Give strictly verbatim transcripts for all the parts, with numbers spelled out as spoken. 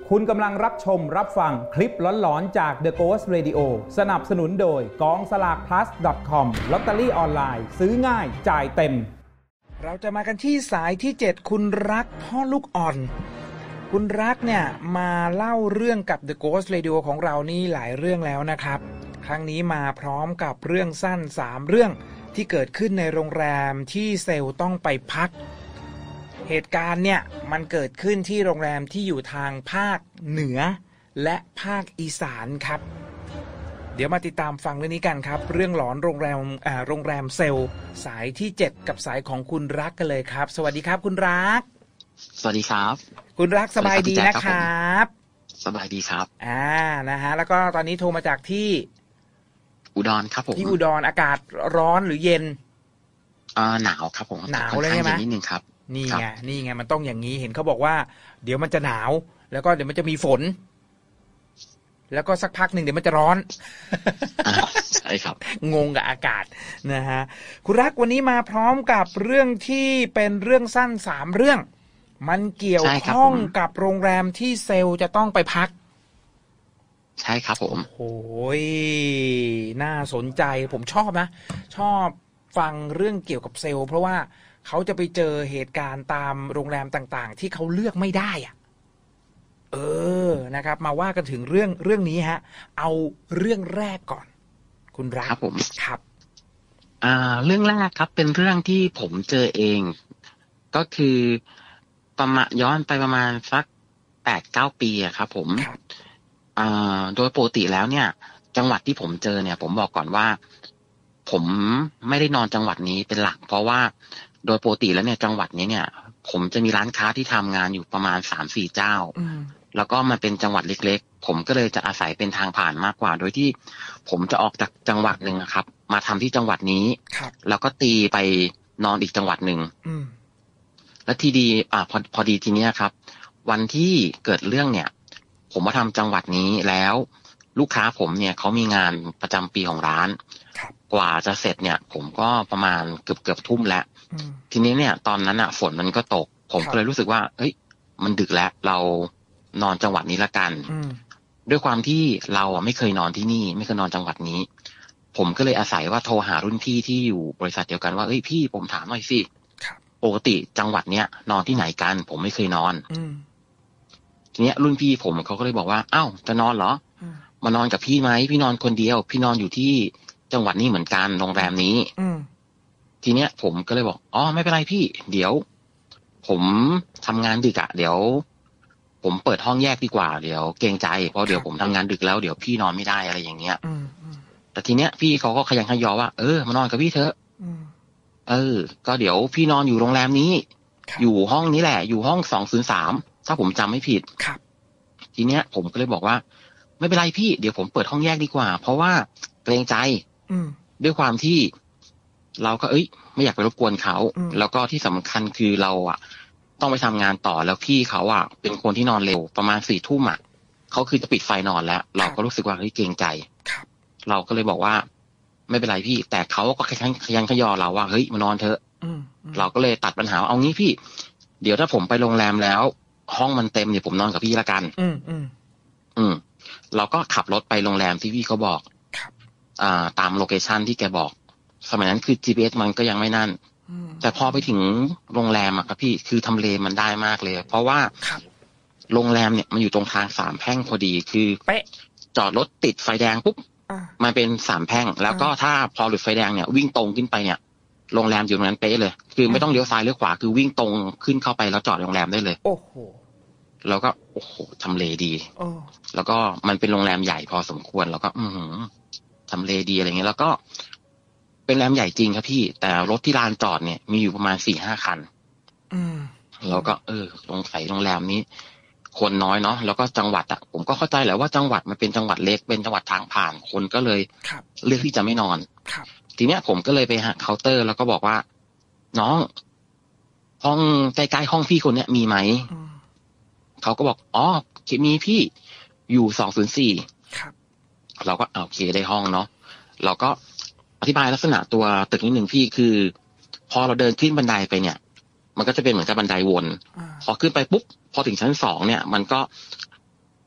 คุณกำลังรับชมรับฟังคลิปหลอนๆจาก The Ghost Radio สนับสนุนโดยกองสลาก พลัส ดอท คอม ลอตเตอรี่ออนไลน์ซื้อง่ายจ่ายเต็มเราจะมากันที่สายที่เจ็ดคุณรักพ่อลูกอ่อนคุณรักเนี่ยมาเล่าเรื่องกับ The Ghost Radio ของเรานี่หลายเรื่องแล้วนะครับครั้งนี้มาพร้อมกับเรื่องสั้นสามเรื่องที่เกิดขึ้นในโรงแรมที่เซลล์ต้องไปพักเหตุการณ์เนี่ยมันเกิดขึ้นที่โรงแรมที่อยู่ทางภาคเหนือและภาคอีสานครับเดี๋ยวมาติดตามฟังเรื่องนี้กันครับเรื่องหลอนโรงแรมอ่าโรงแรมเซลล์สายที่เจ็ดกับสายของคุณรักกันเลยครับสวัสดีครับคุณรักสวัสดีครับคุณรักสบายดีนะครับสบายดีครับอ่านะฮะแล้วก็ตอนนี้โทรมาจากที่อุดรครับผมที่อุดรอากาศร้อนหรือเย็นอ่าหนาวครับผมหนาวเลยใช่ไหมนิดนึงครับนี่ไงนี่ไงมันต้องอย่างนี้เห็นเขาบอกว่าเดี๋ยวมันจะหนาวแล้วก็เดี๋ยวมันจะมีฝนแล้วก็สักพักหนึ่งเดี๋ยวมันจะร้อนใช่ครับงงกับอากาศนะฮะคุณรักวันนี้มาพร้อมกับเรื่องที่เป็นเรื่องสั้นสามเรื่องมันเกี่ยวข้องกับโรงแรมที่เซลล์จะต้องไปพักใช่ครับผมโอ้ยน่าสนใจผมชอบนะชอบฟังเรื่องเกี่ยวกับเซลล์เพราะว่าเขาจะไปเจอเหตุการณ์ตามโรงแรมต่างๆที่เขาเลือกไม่ได้อ่ะเออนะครับมาว่ากันถึงเรื่องเรื่องนี้ฮะเอาเรื่องแรกก่อนคุณรักครับผมครับอ่าเรื่องแรกครับเป็นเรื่องที่ผมเจอเองก็คือประมาณย้อนไปประมาณสักแปดเก้าปีอะครับผมอ่าโดยปกติแล้วเนี่ยจังหวัดที่ผมเจอเนี่ยผมบอกก่อนว่าผมไม่ได้นอนจังหวัดนี้เป็นหลักเพราะว่าโดยปกติแล้วเนี่ยจังหวัดนี้เนี่ยผมจะมีร้านค้าที่ทำงานอยู่ประมาณ สามสี่ เจ้าแล้วก็มันเป็นจังหวัดเล็กๆผมก็เลยจะอาศัยเป็นทางผ่านมากกว่าโดยที่ผมจะออกจากจังหวัดนึงนะครับมาทำที่จังหวัดนี้แล้วก็ตีไปนอนอีกจังหวัดนึงแล้วทีดีอ่าพอพอดีทีเนี้ยครับวันที่เกิดเรื่องเนี่ยผมมาทำจังหวัดนี้แล้วลูกค้าผมเนี่ยเขามีงานประจำปีของร้านกว่าจะเสร็จเนี่ยผมก็ประมาณเกือบเกือบทุ่มแล้วทีนี้เนี่ยตอนนั้นอ่ะฝนมันก็ตกผมก็เลยรู้สึกว่าเฮ้ยมันดึกแล้วเรานอนจังหวัดนี้ละกันด้วยความที่เราอ่ะไม่เคยนอนที่นี่ไม่เคยนอนจังหวัดนี้ผมก็เลยอาศัยว่าโทรหารุ่นพี่ที่อยู่บริษัทเดียวกันว่าเอ้ยพี่ผมถามหน่อยสิปกติจังหวัดเนี้ยนอนที่ไหนกันผมไม่เคยนอนทีเนี้ยรุ่นพี่ผมเขาก็เลยบอกว่าอ้าวจะนอนเหรอมานอนกับพี่ไหมพี่นอนคนเดียวพี่นอนอยู่ที่จังหวัดนี้เหมือนกันโรงแรมนี้ทีเนี้ยผมก็เลยบอกอ๋อไม่เป็นไรพี่เดี๋ยวผมทำงานดึกอะเดี๋ยวผมเปิดห้องแยกดีกว่าเดี๋ยวเกรงใจเพราะเดี๋ยวผมทำงานดึกแล้วเดี๋ยวพี่นอนไม่ได้อะไรอย่างเงี้ยแต่ทีเนี้ยพี่เขาก็ขยันขยอว่าเออมานอนกับพี่เถอะเออก็เดี๋ยวพี่นอนอยู่โรงแรมนี้อยู่ห้องนี้แหละอยู่ห้องสองศูนย์สามถ้าผมจำไม่ผิดทีเนี้ยผมก็เลยบอกว่าไม่เป็นไรพี่เดี๋ยวผมเปิดห้องแยกดีกว่าเพราะว่าเกรงใจด้วยความที่เราก็เอ้ยไม่อยากไปรบกวนเขาแล้วก็ที่สำคัญคือเราอ่ะต้องไปทำงานต่อแล้วพี่เขาอ่ะเป็นคนที่นอนเร็วประมาณสี่ทุ่มอ่ะเขาคือจะปิดไฟนอนแล้วเราก็รู้สึกว่าเฮ้ยเกรงใจเราก็เลยบอกว่าไม่เป็นไรพี่แต่เขาก็ขยันขยันขยอเราว่าเฮ้ยมานอนเถอะเราก็เลยตัดปัญหาเอางี้พี่เดี๋ยวถ้าผมไปโรงแรมแล้วห้องมันเต็มเดี๋ยวผมนอนกับพี่ละกันอืมอืมอืมเราก็ขับรถไปโรงแรมที่พี่เขาบอกอ่าตามโลเคชันที่แกบอกสมัยนั้นคือ จี พี เอส มันก็ยังไม่นั่นแต่พอไปถึงโรงแรมอะครับพี่คือทำเลมันได้มากเลยเพราะว่าโรงแรมเนี่ยมันอยู่ตรงทางสามแพร่งพอดีคือจอดรถติดไฟแดงปุ๊บมันเป็นสามแพร่งแล้วก็ถ้าพอหลุดไฟแดงเนี่ยวิ่งตรงขึ้นไปเนี่ยโรงแรมอยู่ตรงนั้นเป๊ะเลยคือไม่ต้องเลี้ยวซ้ายเลี้ยวขวาคือวิ่งตรงขึ้นเข้าไปแล้วจอดโรงแรมได้เลยโอ้โหแล้วก็โอ้โหทำเลดีแล้วก็มันเป็นโรงแรมใหญ่พอสมควรแล้วก็อือทำเลดีอะไรเงี้ยแล้วก็เป็นโรงแรมใหญ่จริงครับพี่แต่รถที่ลานจอดเนี่ยมีอยู่ประมาณสี่ห้าคันแล้วก็เออสงสัยโรงแรมนี้คนน้อยเนาะแล้วก็จังหวัดอ่ะผมก็เข้าใจแหละว่าจังหวัดมันเป็นจังหวัดเล็กเป็นจังหวัดทางผ่านคนก็เลยเลือกที่จะไม่นอนทีเนี้ยผมก็เลยไปหาเคาน์เตอร์แล้วก็บอกว่าน้องห้องใกล้ๆห้องพี่คนเนี้ยมีไหมเขาก็บอกอ๋อมีพี่อยู่สองศูนย์สี่เราก็โอเคได้ห้องเนาะเราก็อธิบายลักษณะตัวตึกนิดหนึ่งพี่คือพอเราเดินขึ้นบันไดไปเนี่ยมันก็จะเป็นเหมือนกับบันไดวนพอขึ้นไปปุ๊บพอถึงชั้นสองเนี่ยมันก็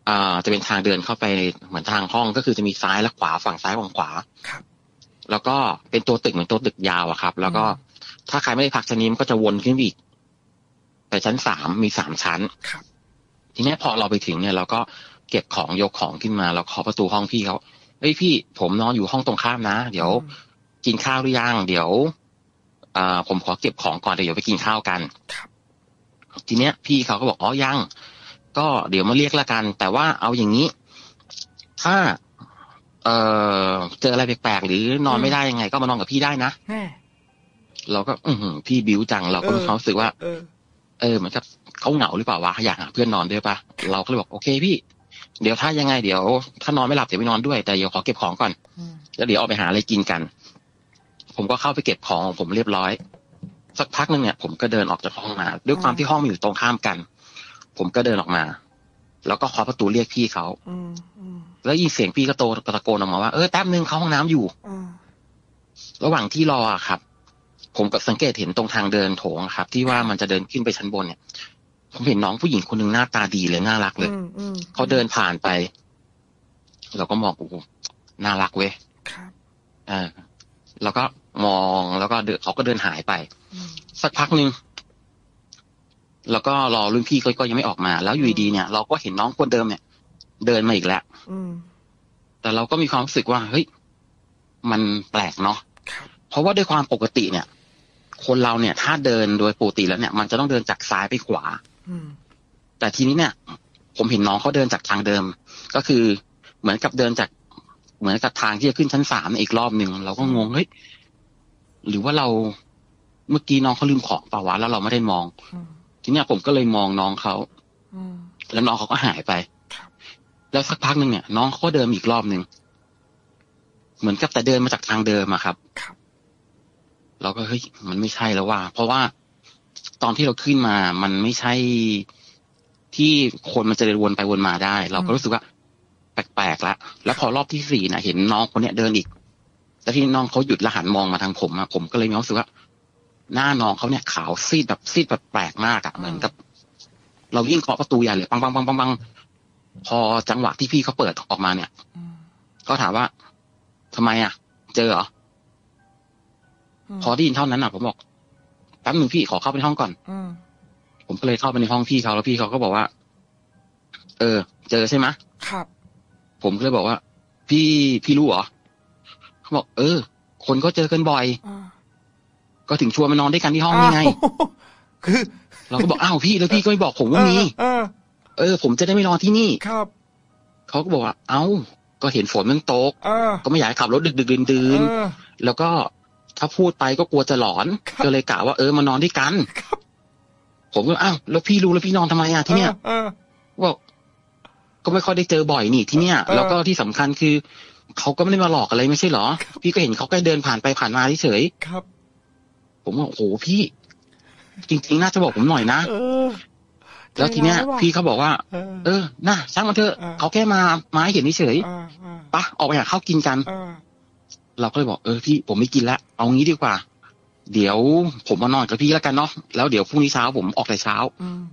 อ่าจะเป็นทางเดินเข้าไปเหมือนทางห้องก็คือจะมีซ้ายและขวาฝั่งซ้ายฝั่งขวาครับแล้วก็เป็นตัวตึกเหมือนตัวตึกยาวอะครับแล้วก็ถ้าใครไม่ได้พักชั้นนี้มันก็จะวนขึ้นอีกไปชั้นสามมีสามชั้นครับทีนี้พอเราไปถึงเนี่ยเราก็เก็บของยกของขึ้นมาแล้วเคาะประตูห้องพี่เขาเฮ้ยพี่ผมนอนอยู่ห้องตรงข้ามนะเดี๋ยวกินข้าวหรือยังเดี๋ยวอ่าผมขอเก็บของก่อนเดี๋ยวไปกินข้าวกันทีเนี้ยพี่เขาก็บอกอ๋อยังก็เดี๋ยวมาเรียกละกันแต่ว่าเอาอย่างนี้ถ้าเอ่อเจออะไรแปลกๆหรือนอนไม่ได้ยังไงก็มานอนกับพี่ได้นะเราก็อือพี่บิ้วจังเราก็มีความรู้สึกว่าเออเหมือนกับเขาเหงาหรือเปล่าวะอยากหาเพื่อนนอนด้วยปะเราก็เลยบอกโอเคพี่เดี๋ยวถ้ายังไงเดี๋ยวถ้านอนไม่หลับเดี๋ยวไปนอนด้วยแต่เดี๋ยวขอเก็บของก่อนแล้วเดี๋ยวออกไปหาอะไรกินกันผมก็เข้าไปเก็บของของผมเรียบร้อยสักพักนึงเนี่ยผมก็เดินออกจากห้องมาด้วยความที่ห้องมันอยู่ตรงข้ามกันผมก็เดินออกมาแล้วก็เคาะประตูเรียกพี่เขาแล้วยินเสียงพี่ก็โตตะโกนออกมาว่าเออแป๊บนึงเข้าห้องน้ำอยู่ระหว่างที่รอครับผมก็สังเกตเห็นตรงทางเดินโถงครับที่ว่ามันจะเดินขึ้นไปชั้นบนเนี่ยผมเห็นน้องผู้หญิงคนหนึ่งหน้าตาดีเลยน่ารักเลยเขาเดินผ่านไปเราก็มองโอ้โหน่ารักเว้ยเออแล้วก็มองแล้วก็เดินเขาก็เดินหายไปสักพักนึงแล้วก็รอรุ่นพี่ก็ยังไม่ออกมาแล้วอยู่ดีเนี่ยเราก็เห็นน้องคนเดิมเนี่ยเดินมาอีกแล้วแต่เราก็มีความรู้สึกว่าเฮ้ยมันแปลกเนาะเพราะว่าด้วยความปกติเนี่ยคนเราเนี่ยถ้าเดินโดยปกติแล้วเนี่ยมันจะต้องเดินจากซ้ายไปขวาแต่ทีนี้เนี่ยผมเห็นน้องเขาเดินจากทางเดิมก็คือเหมือนกับเดินจากเหมือนกับทางที่จะขึ้นชั้นสามอีกรอบหนึ่งเราก็งงเฮ้ยหรือว่าเราเมื่อกี้น้องเขาลืมของเปล่าวะแล้วเราไม่ได้มองทีนี้ผมก็เลยมองน้องเขาแล้วน้องเขาก็หายไปแล้วสักพักหนึ่งเนี่ยน้องเขาเดินอีกรอบหนึ่งเหมือนกับแต่เดินมาจากทางเดิมอะครับเราก็เฮ้ยมันไม่ใช่แล้วว่าเพราะว่าตอนที่เราขึ้นมามันไม่ใช่ที่คนมันจะเดินวนไปวนมาได้เราก็รู้สึกว่าแปลกๆแล้วแล้วพอรอบที่สี่น่ะเห็นน้องคนเนี้ยเดินอีกแล้วที่น้องเขาหยุดแล้วหันมองมาทางผมอะผมก็เลยมีความรู้สึกว่าหน้าน้องเขาเนี่ยขาวซีดแบบซีดแบบแปลกมากอะเหมือนกับเรายิ่งเคาะประตูใหญ่เลยปังปังปังปังปังพอจังหวะที่พี่เขาเปิดออกมาเนี่ยก็ถามว่าทำไมอะเจอเหรอพอได้ยินเท่านั้นอะผมบอกแป๊บนึงพี่ขอเข้าไปในห้องก่อนผมก็เลยเข้าไปในห้องพี่เขาแล้วพี่เขาก็บอกว่าเออเจอใช่ไหมครับผมก็เลยบอกว่าพี่พี่รู้เหรอเขาบอกเออคนก็เจอกันบ่อยก็ถึงชวนมานอนด้วยกันที่ห้องนี่ไงคือเราก็บอกอ้าวพี่แล้วพี่ก็ไม่บอกผมว่ามีเออผมจะได้ไม่นอนที่นี่ครับเขาก็บอกว่าเอ้าก็เห็นฝนมันตกก็ไม่อยากขับรถดึกดึกดื่นดื่นแล้วก็ถ้าพูดไปก็กลัวจะหลอนก็เลยกะว่าเออมานอนด้วยกันผมก็อ้าวแล้วพี่รู้แล้วพี่นอนทำไมอ่ะที่เนี้ยบอกก็ไม่ค่อยได้เจอบ่อยนี่ที่เนี้ยแล้วก็ที่สำคัญคือเขาก็ไม่ได้มาหลอกอะไรไม่ใช่หรอพี่ก็เห็นเขาแค่เดินผ่านไปผ่านมาเฉยๆครับผมว่าโอ้โหพี่จริงๆน่าจะบอกผมหน่อยนะแล้วทีเนี้ยพี่เขาบอกว่าเออน่ะช่างมันเถอะเขาแค่มามาให้เห็นเฉยๆปะออกไปหาข้าวกินกันเราก็เลยบอกเออพี่ผมไม่กินแล้วเอางี้ดีกว่าเดี๋ยวผมมานอนกับพี่แล้วกันเนาะแล้วเดี๋ยวพรุ่งนี้เช้าผมออกแต่เช้า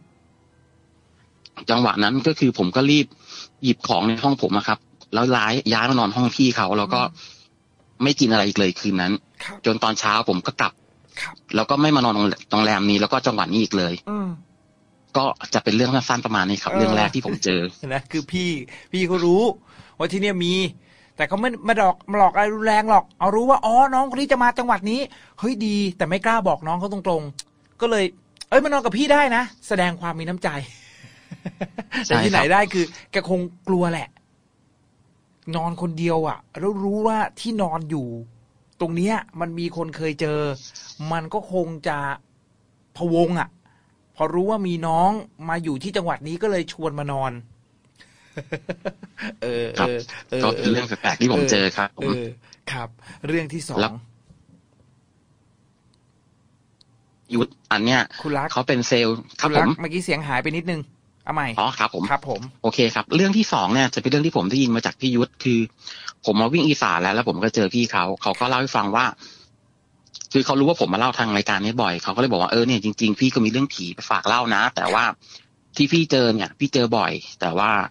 จังหวะนั้นก็คือผมก็รีบหยิบของในห้องผมนะครับแล้วย้ายย้ายมานอนห้องพี่เขาแล้วก็ไม่กินอะไรอีกเลยคืนนั้นจนตอนเช้าผมก็กลับแล้วก็ไม่มานอนโรงแรมนี้แล้วก็จังหวัดนี้อีกเลยก็จะเป็นเรื่องสั้นๆประมาณนี้ครับเรื่องแรกที่ผมเจอนะคือพี่พี่เขารู้ว่าที่เนี่ยมีแต่เขาไม่มาหลอกมาหลอกอะไรรุนแรงหรอกเอารู้ว่าอ๋อน้องคนนี้จะมาจังหวัดนี้เฮ้ยดีแต่ไม่กล้าบอกน้องเขาตรงๆก็เลยเอ้ยมานอนกับพี่ได้นะแสดงความมีน้ำใจแต่ที่ไหนได้คือแกคงกลัวแหละนอนคนเดียวอ่ะแล้วรู้ว่าที่นอนอยู่ตรงเนี้ยมันมีคนเคยเจอมันก็คงจะพะวงอ่ะพอรู้ว่ามีน้องมาอยู่ที่จังหวัดนี้ก็เลยชวนมานอนเออครับก็เป็นเรื่องแปลกๆที่ผมเจอครับเออครับเรื่องที่สองยุทธอันเนี้ยคุณรักเขาเป็นเซลล์ครับผมเมื่อกี้เสียงหายไปนิดนึงเอาใหม่อ๋อครับผมครับผมโอเคครับเรื่องที่สองเนี่ยจะเป็นเรื่องที่ผมได้ยินมาจากพี่ยุทธคือผมมาวิ่งอีสานแล้วแล้วผมก็เจอพี่เขาเขาก็เล่าให้ฟังว่าคือเขารู้ว่าผมมาเล่าทางรายการนี้บ่อยเขาก็เลยบอกว่าเออเนี่ยจริงๆพี่ก็มีเรื่องผีไปฝากเล่านะแต่ว่าที่พี่เจอเนี่ยพี่เจอบ่อยแต่ว่า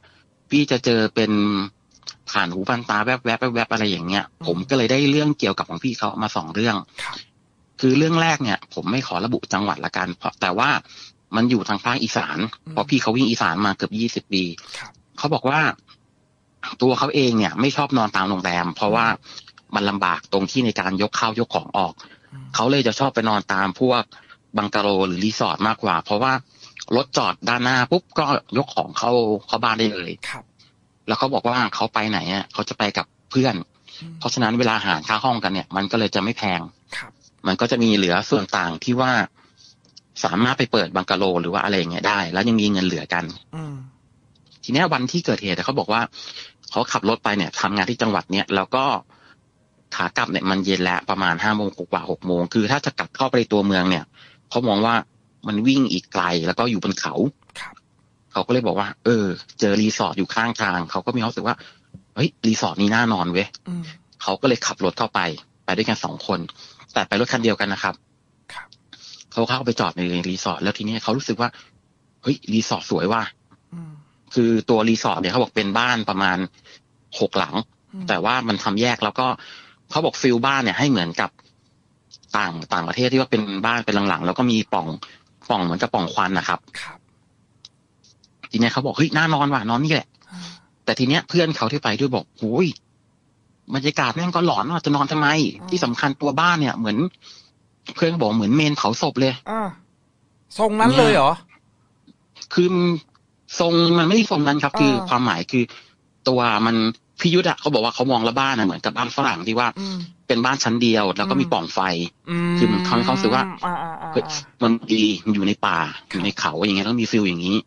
พี่จะเจอเป็นผ่านหูผ่านตาแวบแวบแวบอะไรอย่างเงี้ยผมก็เลยได้เรื่องเกี่ยวกับของพี่เขามาสองเรื่องคือเรื่องแรกเนี่ยผมไม่ขอระบุจังหวัดละกันเพราะแต่ว่ามันอยู่ทางภาคอีสานเพราะพี่เขาวิ่งอีสานมาเกือบยี่สิบปีเขาบอกว่าตัวเขาเองเนี่ยไม่ชอบนอนตามโรงแรมเพราะว่ามันลำบากตรงที่ในการยกข้าวยกของออกเขาเลยจะชอบไปนอนตามพวกบังกะโลหรือรีสอร์ทมากกว่าเพราะว่ารถจอดด้านหน้าปุ๊บก็ยกของเข้าเข้าบ้านได้เลยครับแล้วเขาบอกว่าเขาไปไหนอ่ะเขาจะไปกับเพื่อนเพราะฉะนั้นเวลาหารค่าห้องกันเนี่ยมันก็เลยจะไม่แพงครับมันก็จะมีเหลือส่วนต่างที่ว่าสามารถไปเปิดบังกะโลหรือว่าอะไรอย่างเงี้ยได้แล้วยังมีเงินเหลือกันทีนี้วันที่เกิดเหตุเขาบอกว่าเขาขับรถไปเนี่ยทำงานที่จังหวัดเนี้ยแล้วก็ขากลับเนี่ยมันเย็นแล้วประมาณห้าโมงกว่าหกโมงคือถ้าจะกลับเข้าไปตัวเมืองเนี่ยเขามองว่ามันวิ่งอีกไกลแล้วก็อยู่บนเขาเขาก็เลยบอกว่าเออเจอรีสอร์ทอยู่ข้างทางเขาก็มีความรู้สึกว่าเฮ้ยรีสอร์ทนี้น่านอนเว้ยเขาก็เลยขับรถเข้าไปไปด้วยกันสองคนแต่ไปรถคันเดียวกันนะครับเขาเข้าไปจอดในรีสอร์ทแล้วทีนี้เขารู้สึกว่าเฮ้ยรีสอร์ทสวยว่ะคือตัวรีสอร์ทเนี่ยเขาบอกเป็นบ้านประมาณหกหลังแต่ว่ามันทำแยกแล้วก็เขาบอกฟิลบ้านเนี่ยให้เหมือนกับต่างต่างประเทศที่ว่าเป็นบ้านเป็นหลังๆแล้วก็มีปล่องปล่องเหมือนกับปล่องควันนะครับทีนี้เขาบอกเฮ้ยน่านอนว่ะนอนนี่แหละแต่ทีเนี้ยเพื่อนเขาที่ไปด้วยบอกโอ้ยบรรยากาศแม่งก็หลอนว่าจะนอนทำไมที่สำคัญตัวบ้านเนี่ยเหมือนเพื่อนบอกเหมือนเมนเผาศพเลยอ่าทรงนั้นเลยเหรอคือทรงมันไม่ได้ทรงนั้นครับคือความหมายคือตัวมันพี่ยุทธอะเขาบอกว่าเขามองละบ้านอะเหมือนกับบ้านฝรั่งที่ว่าเป็นบ้านชั้นเดียวแล้วก็มีปล่องไฟคือมันเขาเขาสึกว่ามันดีอยู่ในป่าอยู่ในเขาอย่างเงี้ยแล้วมีฟิลอย่างนี้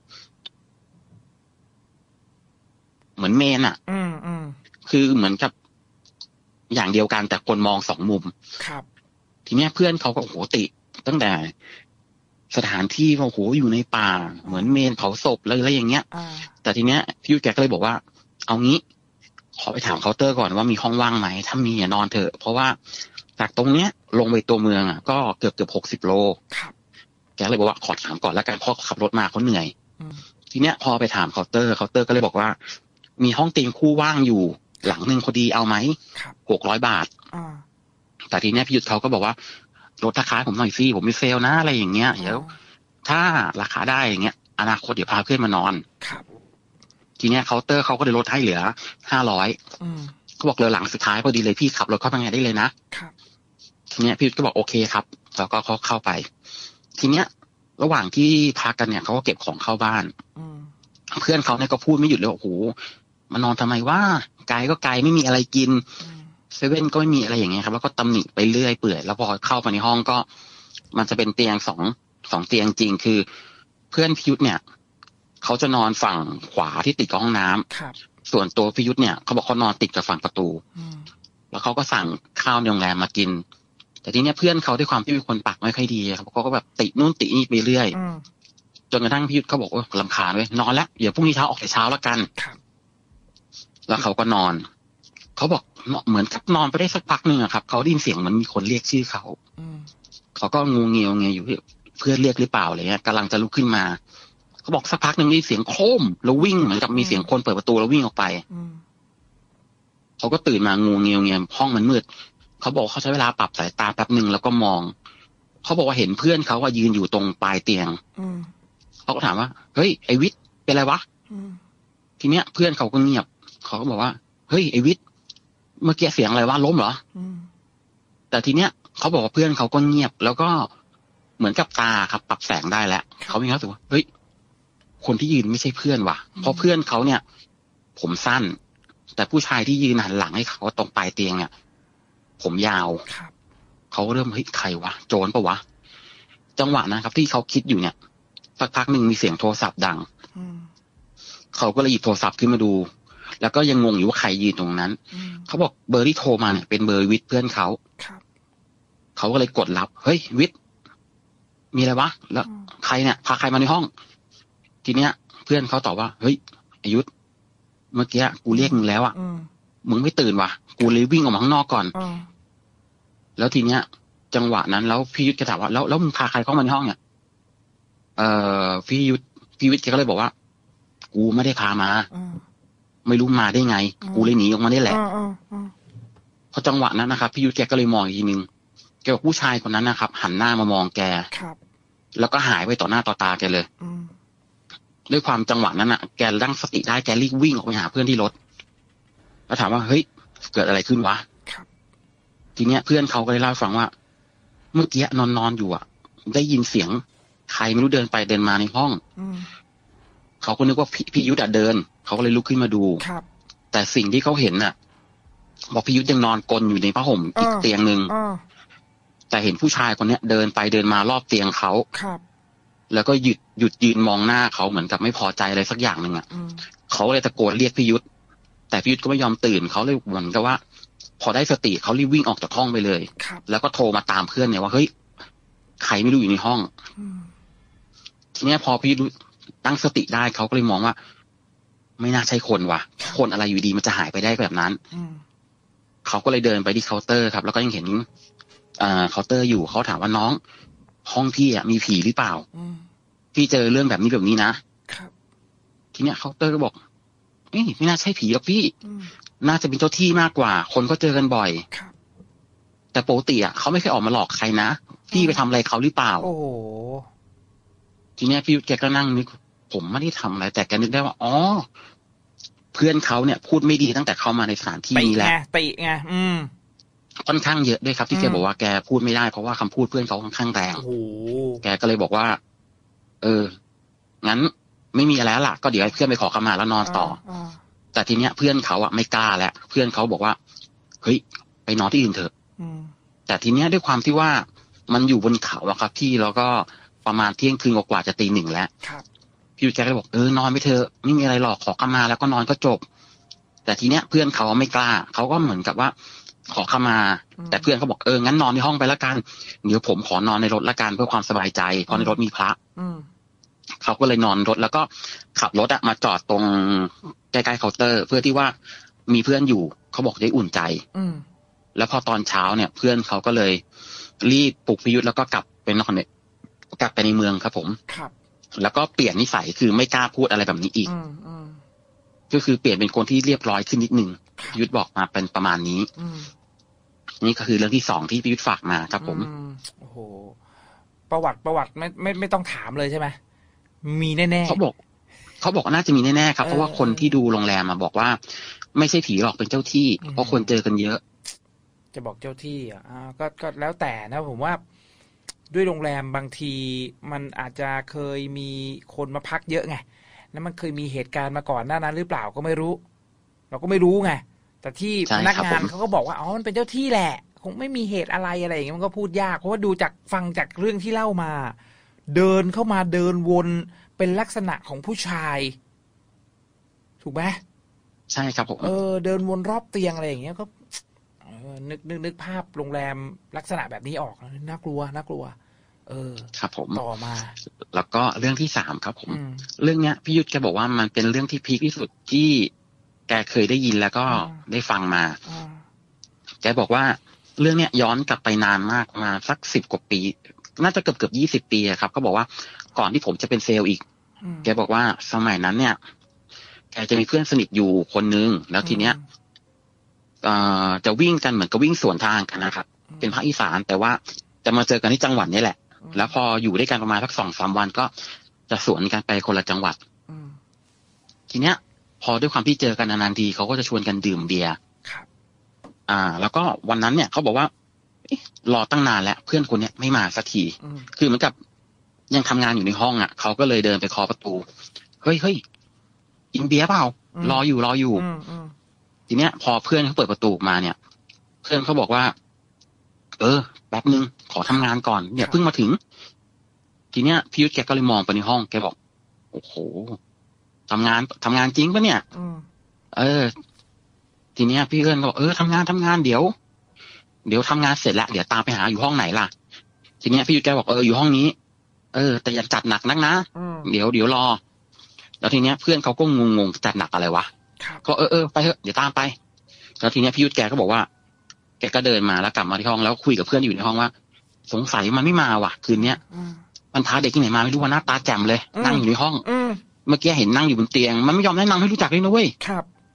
เหมือนเมนอะคือเหมือนกับอย่างเดียวกันแต่คนมองสองมุมครับทีเนี้ยเพื่อนเขาก็โอ้โหติตั้งแต่สถานที่ว่าโอ้โหอยู่ในป่าเหมือนเมนเผาศพเลยอะไรอย่างเงี้ยแต่ทีเนี้ยพี่ยุทธแกก็เลยบอกว่าเอางี้ขอไปถามเคาน์เตอร์ก่อนว่ามีห้องว่างไหมถ้ามีอย่านอนเถอะเพราะว่าจากตรงเนี้ยลงไปตัวเมืองอ่ะก็เกือบเกือบหกสิบโลแกเลยบอกว่าขอถามก่อนแล้วกันเพราะขับรถมาเขาเหนื่อยทีเนี้ยพอไปถามเคาน์เตอร์เคาน์เตอร์ก็เลยบอกว่ามีห้องเตียงคู่ว่างอยู่หลังหนึ่งพอดีเอาไหมหกร้อยบาทแต่ทีเนี้ยพี่ยุทธเขาก็บอกว่าลดราคาผมหน่อยสิผมมีเซลนะอะไรอย่างเงี้ยเดี๋ยวถ้าราคาได้อย่างเงี้ยอนาคตเดี๋ยวพาเพื่อนมานอนทีเนี้ยเคาน์เตอร์เขาก็เลยลดให้เหลือห้าร้อยเขาบอกเลยหลังสุดท้ายพอดีเลยพี่ขับรถเข้าไปไงได้เลยนะทีเนี้ยพี่ก็บอกโอเคครับแล้วก็เขาเข้าไปทีเนี้ยระหว่างที่พักกันเนี่ยเขาก็เก็บของเข้าบ้านเพื่อนเขาเนี่ยก็พูดไม่หยุดเลยโอ้โหมานอนทำไมว่าไกลก็ไกลไม่มีอะไรกินเซเว่นก็ไม่มีอะไรอย่างเงี้ยครับแล้วก็ตำหนิไปเรื่อยเปื่อยแล้วพอเข้าไปในห้องก็มันจะเป็นเตียงสองสองเตียงจริงคือเพื่อนพิยุทธเนี่ยเขาจะนอนฝั่งขวาที่ติดกับห้องน้ำส่วนตัวพิยุทธเนี่ยเขาบอกเขานอนติดกับฝั่งประตูแล้วเขาก็สั่งข้าวในโรงแรมมากินแต่ทีเนี้ยเพื่อนเขาด้วยความที่เป็นคนปากไม่ค่อยดีครับเขาก็แบบตินู่นตินี่ไปเรื่อยจนกระทั่งพิยุทธเขาบอกว่ารำคาญเว้ยนอนแล้วเดี๋ยวพรุ่งนี้เช้าออกแต่เช้าแล้วกันแล้วเขาก็นอนเขาบอกเหมือนกับนอนไปได้สักพักหนึ่งอะครับเขาได้ยินเสียงเหมือนมีคนเรียกชื่อเขาเขาก็งูเงียวเงียอยู่เพื่อนเรียกหรือเปล่าอะไรเงี้ยกำลังจะลุกขึ้นมาเขาบอกสักพักหนึ่งได้เสียงโครมแล้ววิ่งเหมือนกับมีเสียงคนเปิดประตูแล้ววิ่งออกไปเขาก็ตื่นมางูเงียวเงียห้องมันมืดเขาบอกเขาใช้เวลาปรับสายตาแป๊บหนึ่งแล้วก็มองเขาบอกว่าเห็นเพื่อนเขาว่ายืนอยู่ตรงปลายเตียงเขาก็ถามว่าเฮ้ยไอวิทย์เป็นอะไรวะทีเนี้ยเพื่อนเขาก็เงียบเขาก็บอกว่าเฮ้ยไอวิทย์เมื่อกี้เสียงอะไรวะล้มเหรอแต่ทีเนี้ยเขาบอกว่าเพื่อนเขาก็เงียบแล้วก็เหมือนกับตาครับปรับแสงได้แล้วเขามีความรู้สึกว่าเฮ้ยคนที่ยืนไม่ใช่เพื่อนว่ะเพราะเพื่อนเขาเนี่ยผมสั้นแต่ผู้ชายที่ยืนหันหลังให้เขาตรงปลายเตียงเนี่ยผมยาวเขาเริ่มเฮ้ยใครวะโจรปะวะจังหวะนะครับที่เขาคิดอยู่เนี่ยสักพักหนึ่งมีเสียงโทรศัพท์ดังเขาก็เลยหยิบโทรศัพท์ขึ้นมาดูแล้วก็ยังงงอยู่ว่าใครยืนตรงนั้นเขาบอกเบอร์ที่โทรมาเนี่ยเป็นเบอร์วิทย์เพื่อนเขาเขาก็เลยกดรับเฮ้ยวิทย์มีอะไรวะแล้วใครเนี่ยพาใครมาในห้องทีเนี้ยเพื่อนเขาตอบว่าเฮ้ยอายุธเมื่อกี้กูเรียกมึงแล้วอ่ะมึงไม่ตื่นวะกูเลยวิ่งออกมาข้างนอกก่อนแล้วทีเนี้ยจังหวะนั้นแล้วพี่ยุทธก็ถามว่าแล้วแล้วมึงพาใครเข้ามาในห้องเนี่ยเอ่อพี่ยุทธพี่ยุทธแกก็เลยบอกว่ากูไม่ได้พามาไม่รู้มาได้ไงกูเลยหนีออกมาได้แหละพอจังหวะนั้นนะครับพี่ยุทธแกก็เลยมองอีกทีนึงแกบอกผู้ชายคนนั้นนะครับหันหน้ามามองแกแล้วก็หายไปต่อหน้าต่อตาแกเลยด้วยความจังหวะนั้นอ่ะแกตั้งสติได้แกรีบวิ่งออกไปหาเพื่อนที่รถแล้วถามว่าเฮ้ยเกิดอะไรขึ้นวะทีเนี้ยเพื่อนเขาก็เลยเล่าให้ฟังว่าเมื่อกี้นอนนอนอยู่อ่ะได้ยินเสียงใครไม่รู้เดินไปเดินมาในห้องเขาก็นึกว่าพี่ยุทธเดินเขาก็เลยลุกขึ้นมาดูแต่สิ่งที่เขาเห็นน่ะบอกพี่ยุทธยังนอนกลนอยู่ในผ้าห่มอีกเตียงหนึ่งแต่เห็นผู้ชายคนเนี้ยเดินไปเดินมารอบเตียงเขาแล้วก็หยุดหยุดยืนมองหน้าเขาเหมือนกับไม่พอใจอะไรสักอย่างหนึ่งอ่ะเขาเลยตะโกนเรียกพี่ยุทธแต่พี่ยุทธก็ไม่ยอมตื่นเขาเลยเหมือนกับว่าพอได้สติเขารีบวิ่งออกจากห้องไปเลยแล้วก็โทรมาตามเพื่อนเนี่ยว่าเฮ้ยใครไม่รู้อยู่ในห้องทีนี้พอพี่ตั้งสติได้เขาก็เลยมองว่าไม่น่าใช่คนว่ะคนอะไรอยู่ดีมันจะหายไปได้แบบนั้นเขาก็เลยเดินไปที่เคาน์เตอร์ครับแล้วก็ยังเห็นอ่าเคาน์เตอร์อยู่เขาถามว่าน้องห้องพี่อ่ะมีผีหรือเปล่าพี่เจอเรื่องแบบนี้แบบนี้นะทีเนี้ยเคาน์เตอร์ก็บอกเอ้ยไม่น่าใช่ผีหรอกพี่น่าจะเป็นเจ้าที่มากกว่าคนก็เจอกันบ่อยแต่ปกติอ่ะเขาไม่เคยออกมาหลอกใครนะพี่ไปทำอะไรเขาหรือเปล่าโอ้โหทีเนี้ยพี่แกก็นั่งนึกผมไม่ได้ทำอะไรแต่แกนึกได้ว่าอ๋อเพื่อนเขาเนี่ยพูดไม่ดีตั้งแต่เข้ามาในสถานที่นี้แหละติไงอืมค่อนข้างเยอะด้วยครับที่แกบอกว่าแกพูดไม่ได้เพราะว่าคำพูดเพื่อนเขาค่อนข้างแรงแกก็เลยบอกว่าเอองั้นไม่มีอะไรแล้วล่ะก็เดี๋ยวให้เพื่อนไปขอขมาแล้วนอนต่อแต่ทีเนี้ยเพื่อนเขาอะไม่กล้าแล้วเพื่อนเขาบอกว่าเฮ้ยไปนอนที่อื่นเถอะแต่ทีเนี้ยด้วยความที่ว่ามันอยู่บนเขาอะครับที่แล้วก็ประมาณเที่ยงคืนกว่าจะตีหนึ่งแล้วพี่แกก็บอกเออนอนไปเถอะไม่มีอะไรหรอกขอขมาแล้วก็นอนก็จบแต่ทีเนี้ยเพื่อนเขาไม่กล้าเขาก็เหมือนกับว่าขอขมาแต่เพื่อนเขาบอกเอองั้นนอนในห้องไปละกันเดี๋ยวผมขอนอนในรถละกันเพื่อความสบายใจเพราะในรถมีพระเขาก็เลยนอนรถแล้วก็ขับรถอะมาจอดตรงใกล้ๆเคาน์เตอร์เพื่อที่ว่ามีเพื่อนอยู่เขาบอกได้อุ่นใจแล้วพอตอนเช้าเนี่ยเพื่อนเขาก็เลยรีบปลุกพิยุทธแล้วก็กลับไปนอนเนี่ยกลับไปในเมืองครับผมครับแล้วก็เปลี่ยนนิสัยคือไม่กล้าพูดอะไรแบบนี้อีกก็คือเปลี่ยนเป็นคนที่เรียบร้อยขึ้นนิดนึงพิยุทธบอกมาเป็นประมาณนี้นี่ก็คือเรื่องที่สองที่พิยุทธฝากมาครับผมโอ้โหประวัติประวัติไม่ไม่ไม่ต้องถามเลยใช่ไหมมีแน่ๆเขาบอกเขาบอกน่าจะมีแน่ๆครับเพราะว่าคนที่ดูโรงแรมมาบอกว่าไม่ใช่ผีหรอกเป็นเจ้าที่เพราะคนเจอกันเยอะจะบอกเจ้าที่อ่ะก็ก็แล้วแต่นะผมว่าด้วยโรงแรมบางทีมันอาจจะเคยมีคนมาพักเยอะไงแล้วมันเคยมีเหตุการณ์มาก่อนหน้านั้นหรือเปล่าก็ไม่รู้เราก็ไม่รู้ไงแต่ที่พนักงานเขาก็บอกว่าอ๋อมันเป็นเจ้าที่แหละคงไม่มีเหตุอะไรอะไรอย่างเงี้ยมันก็พูดยากเพราะว่าดูจากฟังจากเรื่องที่เล่ามาเดินเข้ามาเดินวนเป็นลักษณะของผู้ชายถูกไหมใช่ครับผมเออเดินวนรอบเตียงอะไรอย่างเงี้ยก็เออนึกนึกนึกภาพโรงแรมลักษณะแบบนี้ออกน่ากลัวน่ากลัวเออครับผมต่อมาแล้วก็เรื่องที่สามครับผมเรื่องเนี้ยพี่ยุทธแกบอกว่ามันเป็นเรื่องที่พีคที่สุดที่แกเคยได้ยินแล้วก็ได้ฟังมาแกบอกว่าเรื่องเนี้ยย้อนกลับไปนานมากมาสักสิบกว่าปีน่าจะเกือบเกือบยี่สิบปีครับเขาบอกว่าก่อนที่ผมจะเป็นเซลล์อีกแกบอกว่าสมัยนั้นเนี่ยแกจะมีเพื่อนสนิทอยู่คนนึงแล้วทีเนี้ยจะวิ่งกันเหมือนกับวิ่งสวนทางกันนะครับเป็นภาคอีสานแต่ว่าจะมาเจอกันที่จังหวัดนี้แหละแล้วพออยู่ด้วยกันประมาณสักสองสามวันก็จะสวนกันไปคนละจังหวัดทีเนี้ยพอด้วยความที่เจอกันนานๆทีเขาก็จะชวนกันดื่มเบียร์อ่าแล้วก็วันนั้นเนี่ยเขาบอกว่ารอตั้งนานแล้วเพื่อนคนเนี้ยไม่มาสักทีคือเหมือนกับยังทำงานอยู่ในห้องอ่ะเขาก็เลยเดินไปเคาะประตูเฮ้ยเฮ้ยกินเบียร์เปล่ารออยู่รออยู่ทีเนี้ยพอเพื่อนเขาเปิดประตูมาเนี่ยเพื่อนเขาบอกว่าเออแป๊บนึงขอทำงานก่อนเนี่ยเพิ่งมาถึงทีเนี้ยพี่ยุทธแกก็เลยมองไปในห้องแกบอกโอ้โหทำงานทำงานจริงปะเนี่ยเออทีเนี้ยพี่เอิญก็บอกเออทำงานทำงานเดี๋ยวเดี๋ยวทำงานเสร็จแล้วเดี๋ยวตามไปหาอยู่ห้องไหนล่ะทีเนี้ยพี่ยุทธแกบอกเอออยู่ห้องนี้เออแต่อย่าจัดหนักนักนะเดี๋ยวเดี๋ยวรอแล้วทีเนี้ยเพื่อนเขาก็งงๆจัดหนักอะไรวะก็เออเออไปเถอะเดี๋ยวตามไปแล้วทีเนี้ยพี่ยุทธแกก็บอกว่าแกก็เดินมาแล้วกลับมาที่ห้องแล้วคุยกับเพื่อนอยู่ในห้องว่าสงสัยมันไม่มาว่ะคืนเนี้ยมันพาเด็กที่ไหนมาไม่รู้ว่าหน้าตาแจ่มเลยนั่งอยู่ในห้องเมื่อกี้เห็นนั่งอยู่บนเตียงมันไม่ยอมแนะนำให้รู้จักเลยนะเว้ยครับ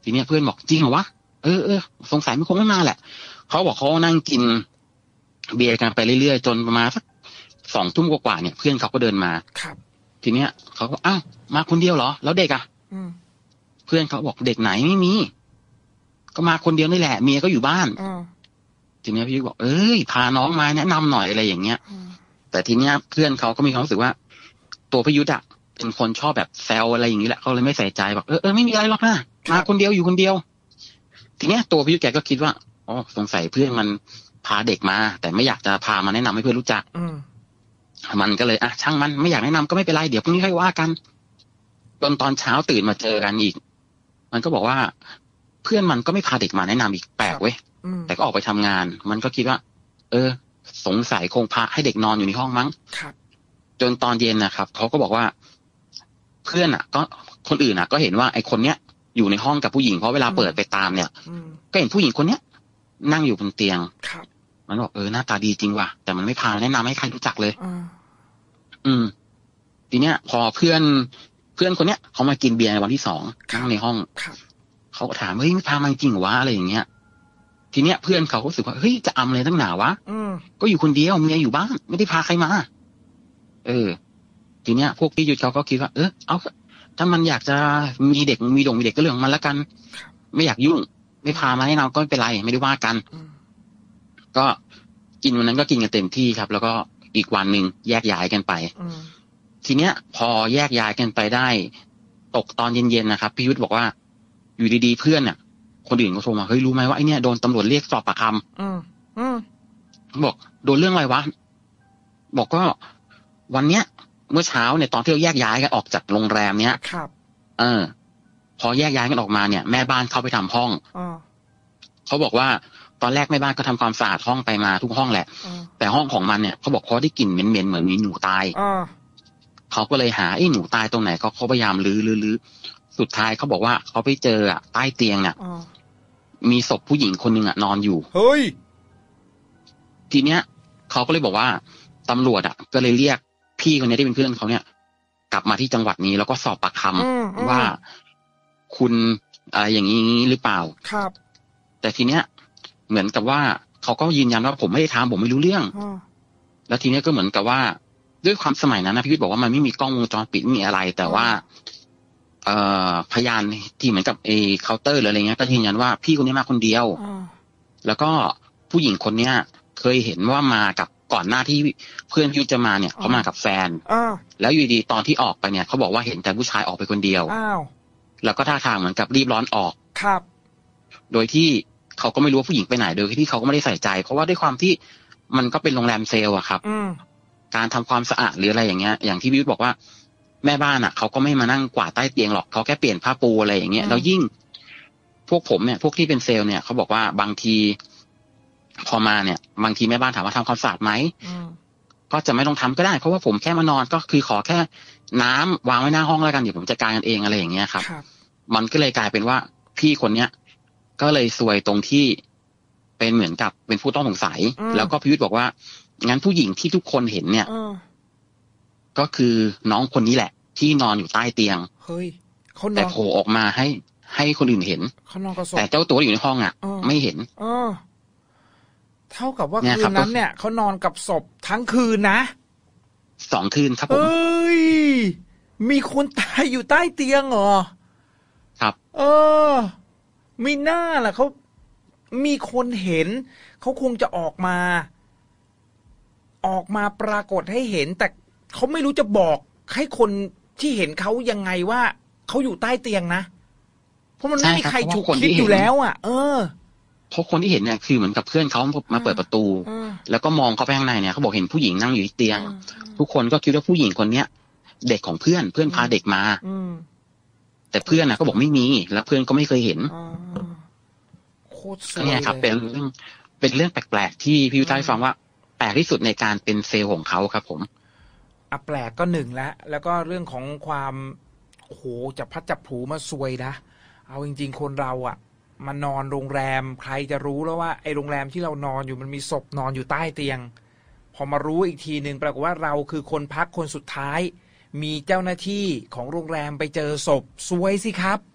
ทีเนี้ยเพื่อนบอกจริงเหรอวะเออเออสงสัยมันคงไม่มาแหละเขาบอกเขานั่งกินเบียร์กันไปเรื่อยๆจนประมาณสักสองทุ่มกว่าๆเนี่ยเพื่อนเขาก็เดินมาครับทีเนี้ยเขาก็อ้าวมาคนเดียวเหรอแล้วเด็กอ่ะเพื่อนเขาบอกเด็กไหนไม่มีก็มาคนเดียวนี่แหละเมียก็อยู่บ้านทีเนี้ยพี่บอกเอ้ยพาน้องมาแนะนำหน่อยอะไรอย่างเงี้ยแต่ทีเนี้ยเพื่อนเขาก็มีความรู้สึกว่าตัวพี่ยุทธอะเป็นคนชอบแบบแซวอะไรอย่างนี้แหละเขาเลยไม่ใส่ใจบอกเออเออไม่มีอะไรหรอกนะมาคนเดียวอยู่คนเดียวทีเนี้ยตัวพี่ยุทธแกก็คิดว่าอ๋อสงสัยเพื่อนมันพาเด็กมาแต่ไม่อยากจะพามาแนะนำให้เพื่อนรู้จักมันก็เลยอ่ะช่างมันไม่อยากแนะนำก็ไม่เป็นไรเดี๋ยวพรุ่งนี้ค่อยว่ากันจนตอนเช้าตื่นมาเจอกันอีกมันก็บอกว่าเพื่อนมันก็ไม่พาเด็กมาแนะนำอีกแปลกเว้ยแต่ก็ออกไปทำงานมันก็คิดว่าเออสงสัยคงพาให้เด็กนอนอยู่ในห้องมั้งจนตอนเย็นนะครับเขาก็บอกว่าเพื่อนอ่ะก็คนอื่นอ่ะก็เห็นว่าไอ้คนเนี้ยอยู่ในห้องกับผู้หญิงเพราะเวลาเปิดไปตามเนี่ยก็เห็นผู้หญิงคนเนี้ยนั่งอยู่บนเตียงมันบอกเออหน้าตาดีจริงว่ะแต่มันไม่พาแนะนำให้ใครรู้จักเลยอืมทีเนี้ยพอเพื่อนเพื่อนคนเนี้ยเขามากินเบียร์ในวันที่สองนั่งในห้องเขาก็ถามเฮ้ยไม่พามาจริงเหรอวะอะไรอย่างเงี้ยทีเนี้ยเพื่อนเขาก็รู้สึกว่าเฮ้ยจะอำอะไรตั้งหนาวะก็อยู่คนเดียวเมียอยู่บ้านไม่ได้พาใครมาเออทีเนี้ยพวกพี่ยุทธเขาก็คิดว่าเออเอาถ้ามันอยากจะมีเด็กมีดงมีเด็กก็เรื่องมันละกันไม่อยากยุ่งไม่พามาให้เราก็ไม่เป็นไรไม่ได้ว่ากันก็กินวันนั้นก็กินกันเต็มที่ครับแล้วก็อีกวันหนึ่งแยกย้ายกันไปทีเนี้ยพอแยกย้ายกันไปได้ตกตอนเย็นๆนะครับพี่ยุทธบอกว่าอยู่ดีๆเพื่อนเนี่ยคนอื่นก็โทรมาเฮ้ยรู้ไหมว่าไอเนี้ยโดนตำรวจเรียกสอบปากคำบอกโดนเรื่องอะไรวะบอกก็วันเนี้ยเมื่อเช้าเนี่ยตอนที่เราแยกย้ายกันออกจากโรงแรมเนี้ยครับเออพอแยกย้ายกันออกมาเนี่ยแม่บ้านเข้าไปทำห้องเขาบอกว่าตอนแรกแม่บ้านก็ทำความสะอาดห้องไปมาทุกห้องแหละแต่ห้องของมันเนี่ยเขาบอกเขาได้กลิ่นเหม็นๆเหมือนมีหนูตายเขาก็เลยหาไอ้หนูตายตรงไหนเขาเขาพยายามลื้อลื้อลื้อสุดท้ายเขาบอกว่าเขาไปเจออ่ะใต้เตียงเนี่ยมีศพผู้หญิงคนหนึ่งอ่ะนอนอยู่เฮ้ยทีเนี้ยเขาก็เลยบอกว่าตำรวจอ่ะก็เลยเรียกพี่คนนี้ที่เป็นเพื่อนเขาเนี่ยกลับมาที่จังหวัดนี้แล้วก็สอบปากคำว่าคุณอะไรอย่างนี้หรือเปล่าครับแต่ทีเนี้ยเหมือนกับว่าเขาก็ยืนยันว่าผมไม่ได้ทำผมไม่รู้เรื่องแล้วทีเนี้ยก็เหมือนกับว่าด้วยความสมัยนั้นนะพี่วิทย์บอกว่ามันไม่มีกล้องวงจรปิดไม่มีอะไรแต่ว่าเอ่อพยานที่เหมือนกับเอเคาน์เตอร์หรืออะไรเงี้ยก็ยืนยันว่าพี่คนนี้มาคนเดียวแล้วก็ผู้หญิงคนเนี้ยเคยเห็นว่ามากับก่อนหน้าที่เพื่อนพี่จะมาเนี่ยเขามากับแฟนแล้วอยู่ดีตอนที่ออกไปเนี่ยเขาบอกว่าเห็นแต่ผู้ชายออกไปคนเดียวแล้วก็ท่าทางเหมือนกับรีบร้อนออกครับโดยที่เขาก็ไม่รู้ว่าผู้หญิงไปไหนโดยที่เขาก็ไม่ได้ใส่ใจเพราะว่าด้วยความที่มันก็เป็นโรงแรมเซลล์อะครับการทำความสะอาดหรืออะไรอย่างเงี้ยอย่างที่พี่บอกว่าแม่บ้านอ่ะเขาก็ไม่มานั่งกวาดใต้เตียงหรอกเขาแค่เปลี่ยนผ้าปูอะไรอย่างเงี้ยแล้วยิ่งพวกผมเนี่ยพวกที่เป็นเซลล์เนี่ยเขาบอกว่าบางทีพอมาเนี่ยบางทีแม่บ้านถามว่าทำความสะอาดไหมก็จะไม่ต้องทำก็ได้เพราะว่าผมแค่มานอนก็คือขอแค่น้ำวางไว้หน้าห้องแล้วกันเดี๋ยวผมจัดการกันเองอะไรอย่างเงี้ยครับมันก็เลยกลายเป็นว่าพี่คนเนี้ยก็เลยซวยตรงที่เป็นเหมือนกับเป็นผู้ต้องสงสัยแล้วก็พิยุทธบอกว่างั้นผู้หญิงที่ทุกคนเห็นเนี่ยก็คือน้องคนนี้แหละที่นอนอยู่ใต้เตียงเฮ้ยเขานอนแต่โผล่ออกมาให้ให้คนอื่นเห็นเขานอนกับศพแต่เจ้าตัวอยู่ในห้องอ่ะไม่เห็นเออเท่ากับว่าคืนนั้นเนี่ยเขานอนกับศพทั้งคืนนะสองคืนครับผมเอ้ยมีคนตายอยู่ใต้เตียงเหรอครับเออมีหน้าล่ะเขามีคนเห็นเขาคงจะออกมาออกมาปรากฏให้เห็นแต่เขาไม่รู้จะบอกให้คนที่เห็นเขายังไงว่าเขาอยู่ใต้เตียงนะเพราะมันไม่มีใครฉุกคิดอยู่แล้วอ่ะเออเพราะคนที่เห็นเนี่ยคือเหมือนกับเพื่อนเขามาเปิดประตูแล้วก็มองเข้าไปข้างในเนี่ยเขาบอกเห็นผู้หญิงนั่งอยู่ที่เตียงทุกคนก็คิดว่าผู้หญิงคนเนี้ยเด็กของเพื่อนเพื่อนพาเด็กมาแต่เพื่อนน่ะก็บอกไม่มีแล้วเพื่อนก็ไม่เคยเห็นโคตรสวยเนี่ยครับเป็นเรื่องเป็นเรื่องแปลกๆที่พี่วิทัยฟังว่าแปลกที่สุดในการเป็นเซลล์ของเขาครับผมอ่ะแปลกก็หนึ่งแล้วแล้วก็เรื่องของความโหจับพัดจับผูมาซวยนะเอาจริงๆคนเราอ่ะมานอนโรงแรมใครจะรู้แล้วว่าไอ้โรงแรมที่เรานอนอยู่มันมีศพนอนอยู่ใต้เตียงพอมารู้อีกทีนึงปรากฏว่าเราคือคนพักคนสุดท้ายมีเจ้าหน้าที่ของโรงแรมไปเจอศพซวยสิครับ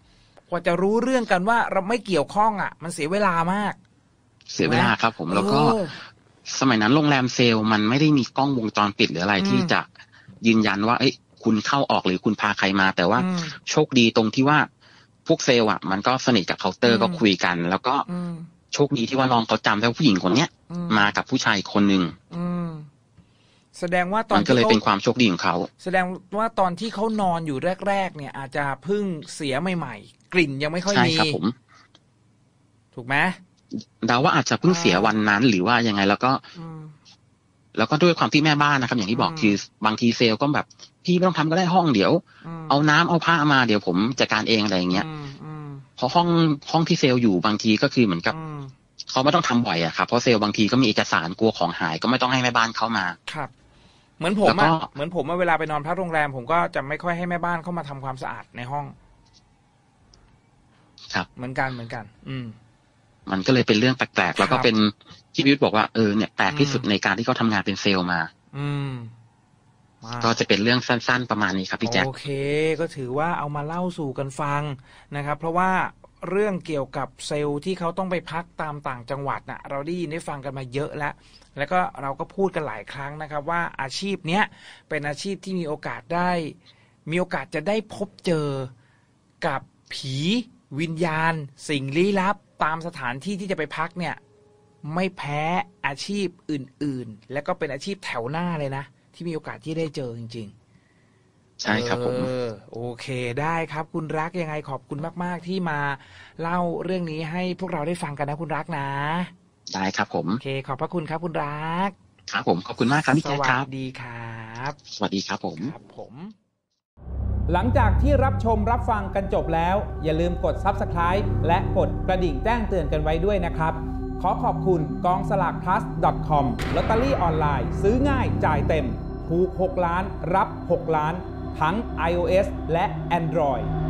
กว่าจะรู้เรื่องกันว่าเราไม่เกี่ยวข้องอ่ะมันเสียเวลามากเสียเวลาครับผมแล้วก็สมัยนั้นโรงแรมเซลล์มันไม่ได้มีกล้องวงจรปิดหรืออะไรที่จะยืนยันว่าเอ้ยคุณเข้าออกหรือคุณพาใครมาแต่ว่าโชคดีตรงที่ว่าพวกเซลล์อ่ะมันก็สนิทกับเคาน์เตอร์ก็คุยกันแล้วก็โชคดีที่ว่าน้องเขาจำได้ว่าผู้หญิงคนเนี้ยมากับผู้ชายคนหนึ่งแสดงว่าตอนมันก็เลยเป็นความโชคดีของเขาแสดงว่าตอนที่เขานอนอยู่แรกๆเนี่ยอาจจะเพิ่งเสียใหม่ๆกลิ่นยังไม่ค่อยมีใช่ครับผมถูกไหมเดาว่าอาจจะเพิ่งเสียวันนั้นหรือว่ายังไงแล้วก็แล้วก็ด้วยความที่แม่บ้านนะครับอย่างที่บอกคือบางทีเซลก็แบบพี่ไม่ต้องทำก็ได้ห้องเดี๋ยวเอาน้ำเอาผ้ามาเดี๋ยวผมจัดการเองอะไรอย่างเงี้ยเพราะห้องห้องที่เซลอยู่บางทีก็คือเหมือนกับเขาไม่ต้องทำบ่อยอะครับเพราะเซลบางทีก็มีเอกสารกลัวของหายก็ไม่ต้องให้แม่บ้านเข้ามาครับเหมือนผมอะเหมือนผมเวลาไปนอนพักโรงแรมผมก็จะไม่ค่อยให้แม่บ้านเข้ามาทำความสะอาดในห้องครับเหมือนกันเหมือนกันอืมมันก็เลยเป็นเรื่องแปลกๆแล้วก็เป็นที่พี่วิทย์บอกว่าเออเนี่ยแปลกที่สุดในการที่เขาทำงานเป็นเซลล์มาอืมก็จะเป็นเรื่องสั้นๆประมาณนี้ครับพี่แจ๊คโอเคก็ถือว่าเอามาเล่าสู่กันฟังนะครับเพราะว่าเรื่องเกี่ยวกับเซลล์ที่เขาต้องไปพักตามต่างจังหวัดน่ะเราได้ยินได้ฟังกันมาเยอะแล้วแล้วก็เราก็พูดกันหลายครั้งนะครับว่าอาชีพเนี้ยเป็นอาชีพที่มีโอกาสได้มีโอกาสจะได้พบเจอกับผีวิญญาณสิ่งลี้ลับตามสถานที่ที่จะไปพักเนี่ยไม่แพ้อาชีพอื่นๆและก็เป็นอาชีพแถวหน้าเลยนะที่มีโอกาสที่ได้เจอจริงๆใช่ครับผมโอเคได้ครับคุณรักยังไงขอบคุณมากๆที่มาเล่าเรื่องนี้ให้พวกเราได้ฟังกันนะคุณรักนะได้ครับผมโอเคขอบพระคุณครับคุณรักครับผมขอบคุณมากครับพี่แจ๊คครับสวัสดีครับสวัสดีครับผมครับผมหลังจากที่รับชมรับฟังกันจบแล้วอย่าลืมกด ซับสไครบ์ และกดกระดิ่งแจ้งเตือนกันไว้ด้วยนะครับขอขอบคุณกองสลาก พลัส ดอท คอม ลอตเตอรี่ออนไลน์ซื้อง่ายจ่ายเต็มถูกหกล้านรับหกล้านทั้ง ไอ โอ เอส และ Android